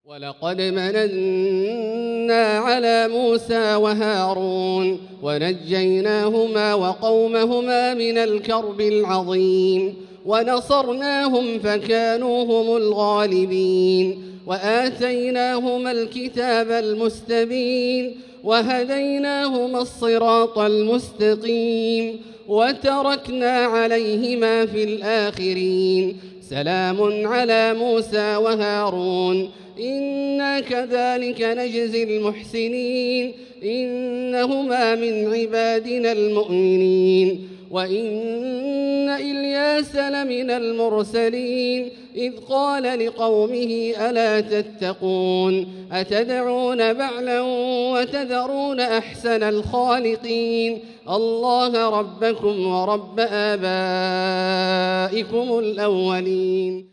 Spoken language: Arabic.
ولقد مننا على موسى وهارون ونجيناهما وقومهما من الكرب العظيم ونصرناهم فكانوا هم الغالبين وآتيناهما الكتاب المستبين وهديناهما الصراط المستقيم وتركنا عليهما في الآخرين سلام على موسى وهارون إنا كذلك نجزي المحسنين إنهما من عبادنا المؤمنين وإن إلياس لمن المرسلين إذ قال لقومه ألا تتقون أتدعون بعلا وتذرون أحسن الخالقين الله ربكم ورب آبائكم الأولين.